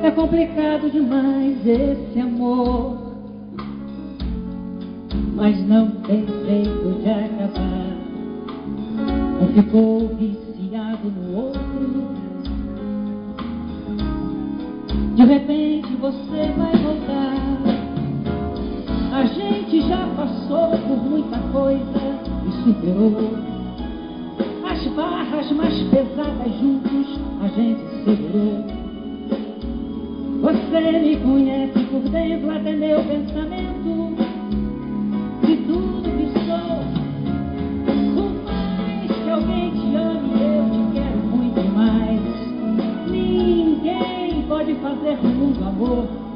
É complicado demais esse amor, mas não tem jeito de acabar. Um ficou viciado no outro. De repente você vai voltar. A gente já passou por muita coisa e superou. As barras mais pesadas juntos a gente segurou. Você me conhece por dentro até meu pensamento. De tudo que sou, por mais que alguém te ame, eu te quero muito mais. Ninguém pode fazer no mundo amor